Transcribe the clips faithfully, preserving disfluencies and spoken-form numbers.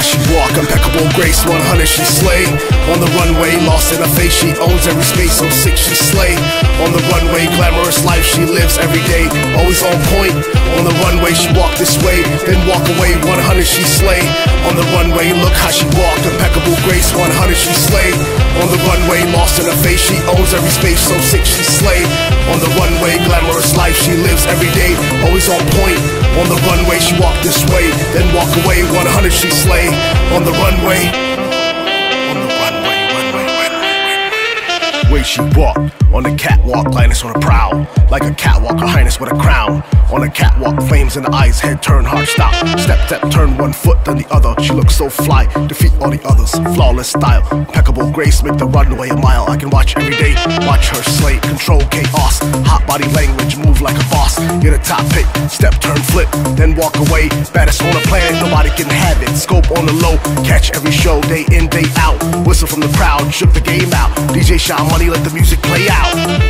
she walk, impeccable grace, one hundred she slay. On the runway, lost in her face, she owns every space, so sick she slay. On the runway, glamorous life she lives every day, always on point. On the runway, she walk this way, then walk away, one hundred she slay. On the runway, look how she walk, impeccable grace, one hundred she slay. On the runway, lost in her face, she owns every space, so sick she slay. On the runway, glamorous life she lives every day, always on point. On the runway, she walk this way, then walk away, one hundred she slay. On the runway, on the runway, runway, runway, way she walk, on the catwalk, lioness on a prowl, like a catwalk, her highness with a crown. On the catwalk, flames in the eyes, head turn, heart stop. Step, step, turn one foot, then the other. She looks so fly, defeat all the others. Flawless style, impeccable grace, make the runway a mile. I can watch every day, watch her slay, control chaos. Hot body language, move like a boss. Get a top pick, step, turn, flip, then walk away. Baddest on the planet, nobody can have it. Scope on the low, catch every show, day in, day out. Whistle from the crowd, shook the game out. D J Sean Money, let the music play out.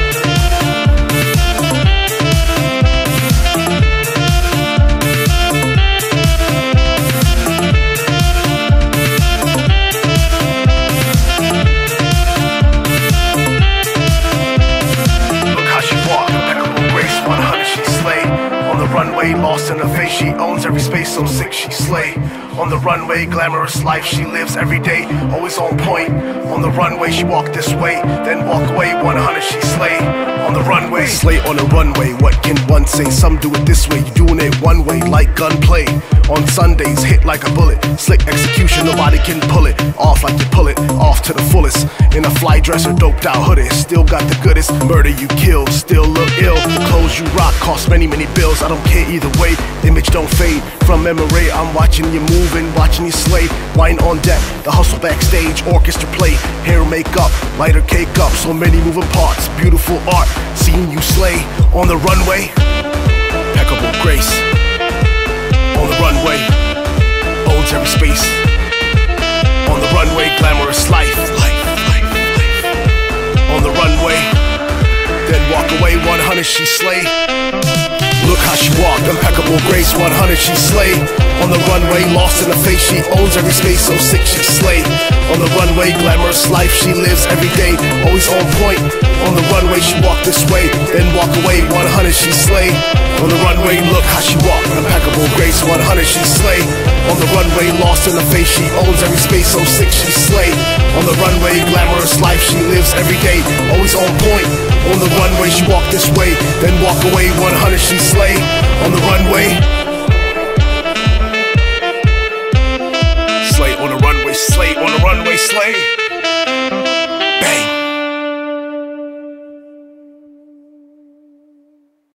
Runway, lost in her face, she owns every space, so sick she slay. On the runway, glamorous life she lives every day, always on point. On the runway, she walk this way, then walk away, one hundred she slay. On the runway, slay on the runway, what can one say? Some do it this way, you doing it one way, like gunplay. On Sundays, hit like a bullet, slick execution, nobody can pull it off like you pull it off to the fullest. In a fly dress or doped out hoodie, still got the goodest. Murder you kill, still look ill. The clothes you rock cost many, many bills. I don't care either way, image don't fade. From memory, I'm watching you moving, watching you slay. Wine on deck, the hustle backstage, orchestra play. Hair, makeup, lighter cake up, so many moving parts. Beautiful art, seeing you slay. On the runway, impeccable grace. On the runway, owns every space. On the runway, glamorous life, life, life, life. On the runway, then walk away, one hundred she slay. Look how she walk, impeccable grace, one hundred she slay. On the runway, lost in her face, she owns every space, so sick she slay. On the runway, glamorous life she lives every day, always on point. On the runway, she walk this way, then walk away, one hundred she slay. On the runway, look how she walk, impeccable grace, one hundred she slay. On the runway, lost in her face, she owns every space, so sick she slay. On the runway, glamorous life she lives every day, always on point. On the runway, she walk this way, then walk away, one hundred she slay. On the runway, slay on the runway, slay on the runway, slay.